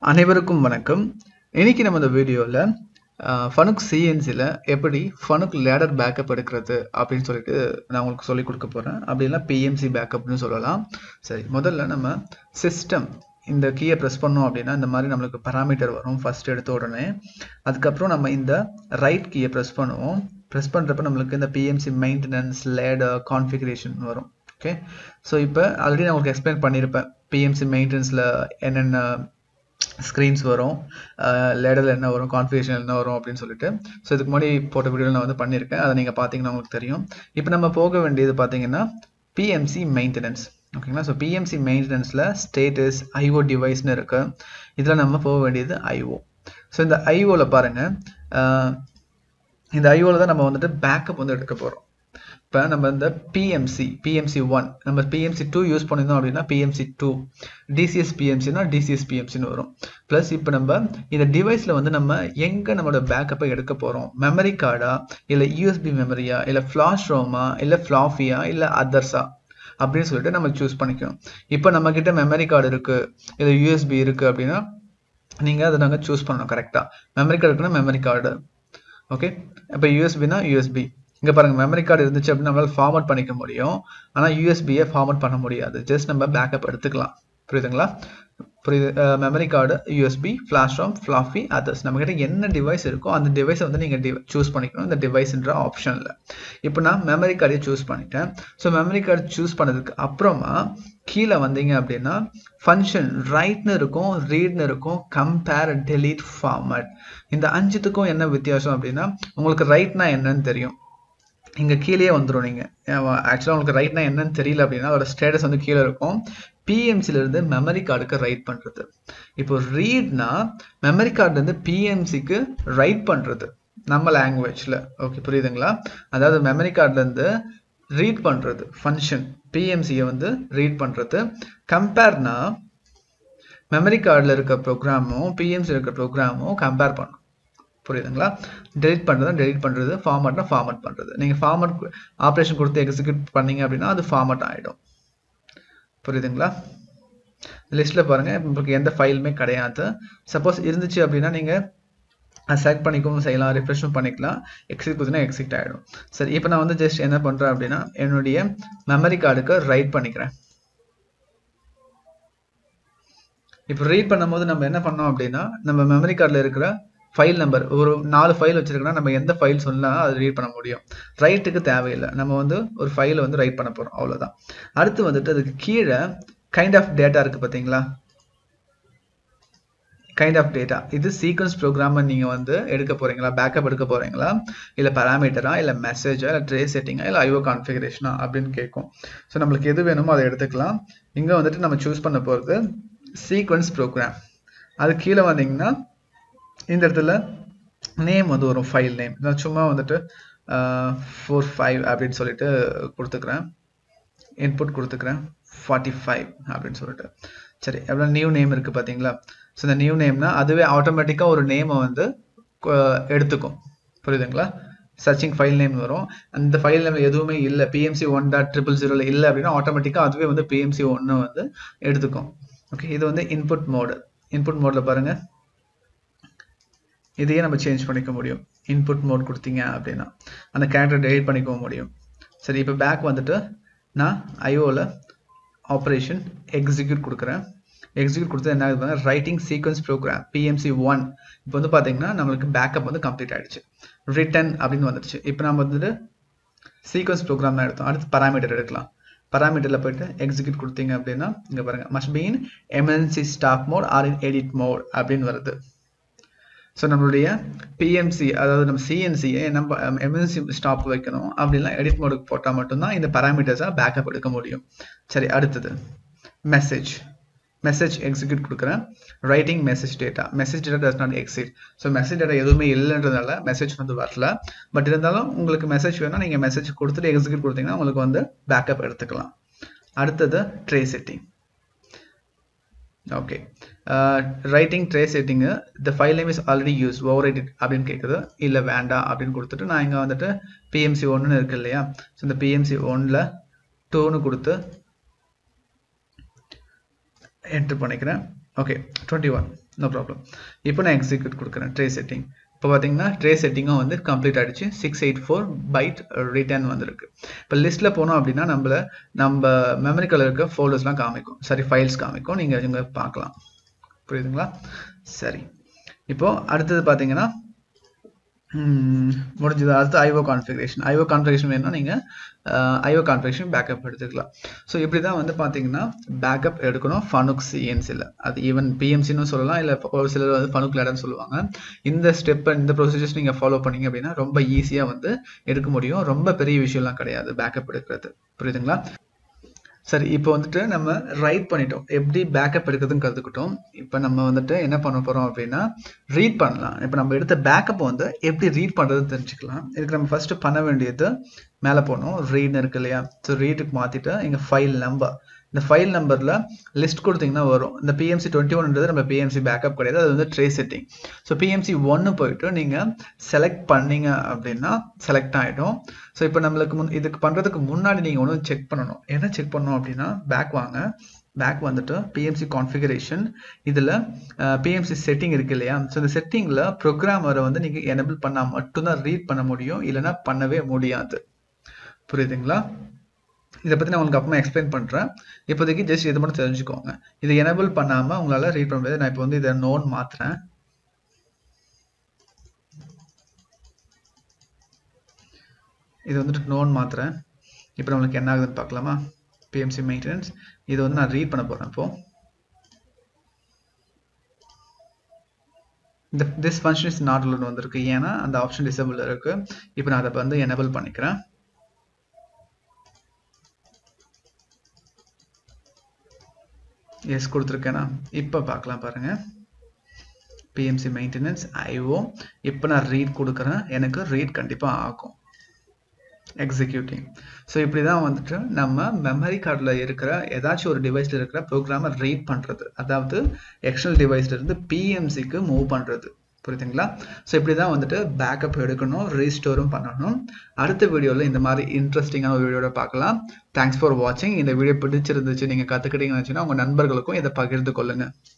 அனைவருக்கும் வணக்கம். இன்னைக்கு நம்ம இந்த வீடியோல Fanuc CNCல எப்படி Fanuc ladder backup எடுக்கிறது அப்படின்னு சொல்லிட்டு நான் உங்களுக்கு சொல்லி கொடுக்க போறேன். அப்படின்னா PMC பேக்கப்னு சொல்லலாம். சரி, முதல்ல நம்ம சிஸ்டம் இந்த கீயை பிரஸ் பண்ணோம் அப்படின்னா இந்த மாதிரி நம்மளுக்கு பாராமீட்டர் வரும் ஃபர்ஸ்ட் எடுத்த உடனே. அதுக்கப்புறம் நம்ம இந்த ரைட் கீயை பிரஸ் பண்ணுவோம். பிரஸ் பண்றப்ப நம்மளுக்கு இந்த PMC மெயின்டெனன்ஸ் ladder கான்ஃபிகரேஷன் வரும். ஓகே, ஸோ இப்போ ஆல்ரெடி நான் உங்களுக்கு எக்ஸ்பிளைன் பண்ணியிருப்பேன் PMC மெயின்டெனன்ஸில் என்னென்ன ஸ்க்ரீன்ஸ் வரும், லேடரில் என்ன வரும், கான்ஃபிகரேஷன் என்ன வரும் அப்படின்னு சொல்லிட்டு. ஸோ இதுக்கு முன்னாடி போட்ட வீடியோவில் நான் வந்து பண்ணியிருக்கேன், அதை நீங்கள் பார்த்தீங்கன்னா உங்களுக்கு தெரியும். இப்போ நம்ம போக வேண்டியது பார்த்தீங்கன்னா PMC மெயின்டெனன்ஸ். ஓகேங்களா, ஸோ PMC மெயின்டெனன்ஸில் ஸ்டேட்டஸ் IO டிவைஸ்னு இருக்கு. இதில் நம்ம போக வேண்டியது IO. ஸோ இந்த IOவில் பாருங்கள், இந்த IOவில் தான் நம்ம வந்துட்டு பேக்கப் வந்து எடுக்க போகிறோம். இப்போ நம்ம இந்த PMC1 நம்ம PMC2 யூஸ் பண்ணியிருந்தோம் அப்படின்னா PMC2, DCS PMCனா DCS PMCன்னு வரும். ப்ளஸ் இப்போ நம்ம இந்த டிவைஸில் வந்து நம்ம எங்கே நம்மளோட பேக்கப்பை எடுக்க போகிறோம், மெமரி கார்டா இல்லை USB மெமரியா இல்லை ஃப்ளாஷ் ரோமா இல்லை ஃப்ளாஃபியா இல்லை அதர்ஸா அப்படின்னு சொல்லிட்டு நம்ம சூஸ் பண்ணிக்கணும். இப்போ நம்மக்கிட்ட மெமரி கார்டு இருக்குது இல்லை USB இருக்குது அப்படின்னா நீங்கள் அதை நாங்கள் சூஸ் பண்ணணும் கரெக்டாக. மெமரி கார்டு இருக்குன்னா மெமரி கார்டு. ஓகே, இப்போ USBனா USB. இங்கே பாருங்கள், மெமரி கார்டு இருந்துச்சு அப்படின்னா நம்மளால் ஃபார்மட் பண்ணிக்க முடியும், ஆனால் யூஎஸ்பியை ஃபார்மட் பண்ண முடியாது. ஜஸ்ட் நம்ம பேக்கப் எடுத்துக்கலாம். புரியுதுங்களா? புரியுது. Memory card, USB, flash ROM, floppy, others. நம்மக்கிட்ட என்ன டிவைஸ் இருக்கோ அந்த டிவைஸை வந்து நீங்கள் சூஸ் பண்ணிக்கணும் இந்த டிவைஸ்ன்ற ஆப்ஷனில். இப்போ நான் மெமரி கார்டையை சூஸ் பண்ணிட்டேன். ஸோ மெமரி கார்டு சூஸ் பண்ணதுக்கு அப்புறமா கீழே வந்தீங்க அப்படின்னா ஃபங்க்ஷன் ரைட்னு இருக்கும், ரீட்னு இருக்கும், கம்பேர், டெலீட், ஃபார்மட். இந்த அஞ்சுத்துக்கும் என்ன வித்தியாசம் அப்படின்னா உங்களுக்கு ரைட்னா என்னன்னு தெரியும், இங்கே கீழே வந்துடும். நீங்கள் ஆக்சுவலாக உங்களுக்கு ரைட்னா என்னன்னு தெரியல அப்படின்னா அதோட ஸ்டேட்டஸ் வந்து கீழே இருக்கும். PMCலேருந்து மெமரி கார்டுக்கு ரைட் பண்ணுறது. இப்போ ரீட்னா மெமரி கார்டுலேருந்து PMCக்கு ரைட் பண்ணுறது நம்ம லாங்குவேஜில். ஓகே, புரியுதுங்களா? அதாவது மெமரி கார்டுலேருந்து ரீட் பண்ணுறது ஃபங்க்ஷன், PMCயை வந்து ரீட் பண்ணுறது. கம்பேர்னா மெமரி கார்டில் இருக்க ப்ரோக்ராமும் PMC இருக்க ப்ரோக்ராமும் கம்பேர் பண்ணும். புரியுதுங்களா? டெலிட் பண்ணுறது டெலிட் பண்ணுறது, ஃபார்மட்னா ஃபார்மட் பண்ணுறது. நீங்கள் ஃபார்மட் ஆப்ரேஷன் கொடுத்து எக்ஸிக்யூட் பண்ணீங்க அப்படின்னா அது ஃபார்மட் ஆகிடும். புரியுதுங்களா? லிஸ்ட்டில் பாருங்கள், உங்களுக்கு எந்த ஃபைலுமே கிடையாது. சப்போஸ் இருந்துச்சு அப்படின்னா நீங்கள் செலக்ட் பண்ணிக்கவும் செய்யலாம், ரிஃப்ரெஷும் பண்ணிக்கலாம். எக்ஸிட் கொடுத்தீங்கன்னா எக்ஸிட் ஆகிடும். சரி, இப்போ நான் வந்து ஜஸ்ட் என்ன பண்ணுறேன் அப்படின்னா என்னுடைய மெமரி கார்டுக்கு ரைட் பண்ணிக்கிறேன். இப்போ ரீட் பண்ணும்போது நம்ம என்ன பண்ணோம் அப்படின்னா நம்ம மெமரி கார்டில் இருக்கிற ஃபைல் நம்பர், ஒரு 4 ஃபைல் வச்சிருக்கோன்னா நம்ம எந்த ஃபைல் சொன்னால் அது ரீட் பண்ண முடியும். ரைட்டுக்கு தேவையில்லை, நம்ம வந்து ஒரு ஃபைலை வந்து ரைட் பண்ண போகிறோம், அவ்வளோதான். அடுத்து வந்துட்டு அதுக்கு கீழே கைண்ட் ஆஃப் டேட்டா இருக்குது பார்த்தீங்களா? கைண்ட் ஆஃப் டேட்டா இது சீக்வன்ஸ் ப்ரோக்ராமை நீங்கள் வந்து எடுக்க போகிறீங்களா, பேக்கப் எடுக்க போகிறீங்களா, இல்லை பேராமீட்டரா, இல்லை மெசேஜா, இல்லை ட்ரேஸ் செட்டிங்கா, இல்லை IO கான்ஃபிகரேஷனா அப்படின்னு கேட்கும். ஸோ நம்மளுக்கு எது வேணுமோ அதை எடுத்துக்கலாம். இங்கே வந்துட்டு நம்ம சூஸ் பண்ண போகிறது சீக்வன்ஸ் ப்ரோக்ராம். அது கீழே வந்தீங்கன்னா இந்த இடத்துல நேம் வந்து வரும், ஃபைல் நேம். நான் சும்மா வந்துட்டு 45 அப்படின்னு சொல்லிட்டு கொடுத்துக்கிறேன், இன்புட் கொடுத்துக்கிறேன் 45 அப்படின்னு சொல்லிட்டு. சரி, எவ்வளோ நியூ நேம் இருக்குது பார்த்தீங்களா? ஸோ இந்த நியூ நேம்னா அதுவே ஆட்டோமேட்டிக்காக ஒரு நேமை வந்து எடுத்துக்கும். புரியுதுங்களா? சர்ச்சிங் ஃபைல் நேம் வரும். அந்த ஃபைல் நேம் எதுவுமே இல்லை, PMC1.000 இல்லை அப்படின்னா ஆட்டோமேட்டிக்காக அதுவே வந்து PMC1 வந்து எடுத்துக்கும். ஓகே, இது வந்து இன்புட் மோடு. இன்புட் மோடில் பாருங்கள், இதையே நம்ம சேஞ்ச் பண்ணிக்க முடியும். இன்புட் மோட் கொடுத்தீங்க அப்படின்னா அந்த கேரக்டர் டெலிட் பண்ணிக்க முடியும். சரி, இப்போ பேக் வந்துட்டு நான் IOவில் ஆப்ரேஷன் எக்ஸிக்யூட் கொடுக்குறேன். எக்ஸிக்யூட் கொடுத்து என்ன ஆகுதுன்னா ரைட்டிங் சீக்வன்ஸ் ப்ரோக்ராம் PMC1. இப்போ வந்து பார்த்தீங்கன்னா நம்மளுக்கு பேக்கப் வந்து கம்ப்ளீட் ஆகிடுச்சு. ரிட்டன் அப்படின்னு வந்துடுச்சு. இப்போ நம்ம வந்துட்டு சீக்வன்ஸ் ப்ரோக்ராம் தான் எடுத்தோம். அடுத்து பாராமீட்டர் எடுக்கலாம். பாராமீட்டரில் போய்ட்டு எக்ஸிக்யூட் கொடுத்தீங்க அப்படின்னா இங்கே பாருங்கள், must be in emergency stop mode or in edit mode அப்படின்னு வருது. ஸோ நம்மளுடைய PMC அதாவது நம்ம CNCயை நம்ம எமர்ஜென்சி ஸ்டாப் வைக்கணும், அப்படின்லாம் எடிட் மோடுக்கு போட்டால் மட்டும்தான் இந்த பேராமீட்டர்ஸாக பேக்கப் எடுக்க முடியும். சரி, அடுத்தது மெசேஜ் எக்ஸிக்யூட் கொடுக்குறேன். Writing message data does not exist. So message data எதுவுமே இல்லைன்றதால மெசேஜ் வந்து வரல. பட் இருந்தாலும் உங்களுக்கு மெசேஜ் வேணும்னா நீங்கள் மெசேஜ் கொடுத்துட்டு எக்ஸிக்யூட் கொடுத்தீங்கன்னா உங்களுக்கு வந்து பேக்கப் எடுத்துக்கலாம். அடுத்தது tray setting. Okay, writing tray setting the file name is already use overwrite அப்படின்னு கேட்குது. இல்லை வேண்டாம் அப்படின்னு கொடுத்துட்டு நான் இங்கே வந்துட்டு PMC1 இருக்கு இல்லையா? ஸோ இந்த PMC1ல் 2ன்னு கொடுத்து என்ட்ரு பண்ணிக்கிறேன். Okay 21 no problem. இப்போ நான் எக்ஸிக்யூட் கொடுக்குறேன் ட்ரே செட்டிங். இப்போ பார்த்தீங்கன்னா ட்ரே செட்டிங்கும் வந்து கம்ப்ளீட் ஆகிடுச்சு. 684 பைட் ரிட்டர்ன் வந்திருக்கு. இப்போ லிஸ்ட்டில் போனோம் அப்படின்னா நம்ம மெமரிக்குள்ள இருக்க ஃபோல்டர்ஸ்லாம் காமிக்கும், சாரி ஃபைல்ஸ் காமிக்கும், நீங்கள் இங்கே பார்க்கலாம். புரியுதுங்களா? சரி, இப்போ அடுத்தது பார்த்தீங்கன்னா முடிஞ்சது. அடுத்து ஐஓ கான்ஃபிகரேஷன் வேணும்னா நீங்கள் ஐஓ கான்ஃபிகரேஷன் பேக்கப் எடுத்துக்கலாம். ஸோ இப்படி தான் வந்து பார்த்தீங்கன்னா பேக்கப் எடுக்கணும் Fanuc CNCல. அது ஈவன் பிஎம்சின்னு சொல்லலாம், இல்லை ஒரு சிலர் வந்து Fanuc லேடர்னு சொல்லுவாங்க. இந்த இந்த ப்ரொசீஜர்ஸ் நீங்கள் ஃபாலோ பண்ணீங்க அப்படின்னா ரொம்ப ஈஸியாக வந்து எடுக்க முடியும். ரொம்ப பெரிய விஷயம்லாம் கிடையாது பேக்கப் எடுக்கிறது. புரியுதுங்களா? சரி, இப்போ வந்துட்டு நம்ம ரைட் பண்ணிட்டோம், எப்படி பேக்கப் எடுக்கிறதுன்னு கற்றுக்கிட்டோம். இப்போ நம்ம வந்துட்டு என்ன பண்ண போகிறோம் அப்படின்னா ரீட் பண்ணலாம். இப்போ நம்ம எடுத்த பேக்கப் வந்து எப்படி ரீட் பண்ணுறதுன்னு தெரிஞ்சுக்கலாம். இதுக்கு நம்ம ஃபஸ்ட்டு பண்ண வேண்டியது மேலே போகணும், ரீட்னு இருக்கு இல்லையா? ஸோ ரீடுக்கு மாற்றிட்டு இங்கே ஃபைல் நம்பர், இந்த ஃபைல் நம்பரில் லிஸ்ட் கொடுத்தீங்கன்னா வரும். இந்த PMC 21ன்றது நம்ம PMC பேக்கப் கிடையாது, அது வந்து ட்ரே செட்டிங். ஸோ PMC 1 போயிட்டு நீங்கள் செலக்ட் பண்ணீங்க அப்படின்னா செலக்ட் ஆகிடும். ஸோ இப்போ நம்மளுக்கு இதுக்கு பண்ணுறதுக்கு முன்னாடி நீங்கள் ஒன்று செக் பண்ணணும். என்ன செக் பண்ணணும் அப்படின்னா பேக் வாங்க, பேக் வந்துட்டு PMC கான்ஃபிகரேஷன், இதில் PMC செட்டிங் இருக்கு இல்லையா? ஸோ இந்த செட்டிங்கில் ப்ரோக்ராமரை வந்து நீங்கள் எனேபிள் பண்ணால் மட்டும்தான் ரீட் பண்ண முடியும், இல்லைனா பண்ணவே முடியாது. புரியுதுங்களா? இதை பற்றி நான் உங்களுக்கு அப்புறமா எக்ஸ்பிளைன் பண்ணுறேன். இப்போதைக்கு ஜஸ்ட் இதை மட்டும் தெரிஞ்சுக்கோங்க. இதை எனேபிள் பண்ணாமல் உங்களால் ரீட் பண்ண முடியாது. நான் இப்போ வந்து இதை நோன் மாற்றுறேன். இது வந்துட்டு நோன் மாற்றுறேன். இப்போ நம்மளுக்கு என்ன ஆகுதுன்னு பார்க்கலாமா? PMC மெயின்டெனன்ஸ், இதை வந்து நான் ரீட் பண்ண போகிறேன். இப்போ இந்த this function is not allowed வந்திருக்கு, ஏன்னா அந்த ஆப்ஷன் டிசேபிள் இருக்குது. இப்போ நான் அதை வந்து எனேபிள் பண்ணிக்கிறேன். எஸ் கொடுத்துருக்கேனா? இப்போ பார்க்கலாம் பாருங்க, PMC மெயின்டெனன்ஸ் IO. இப்போ நான் ரீட் கொடுக்குறேன், எனக்கு ரீட் கண்டிப்பாக ஆகும். எக்ஸிக்யூட்டிங். ஸோ இப்படி தான் வந்துட்டு நம்ம மெமரி கார்டில் இருக்கிற ஏதாச்சும் ஒரு டிவைஸில் இருக்கிற ப்ரோக்ராமை ரீட் பண்ணுறது, அதாவது எக்ஸ்டர்னல் டிவைஸ்லேருந்து PMCக்கு மூவ் பண்ணுறது. புரியுதுங்களா? ஸோ இப்படி தான் வந்துட்டு பேக்கப் எடுக்கணும், ரீஸ்டோரும் பண்ணணும். அடுத்த வீடியோவில் இந்த மாதிரி இன்ட்ரெஸ்டிங்கான ஒரு வீடியோட பார்க்கலாம். தேங்க்ஸ் ஃபார் வாட்சிங். இந்த வீடியோ பிடிச்சிருந்துச்சு, நீங்கள் கற்றுக்கிட்டீங்கன்னு வச்சுன்னா உங்கள் நண்பர்களுக்கும் இதை பகிர்ந்து கொள்ளுங்கள்.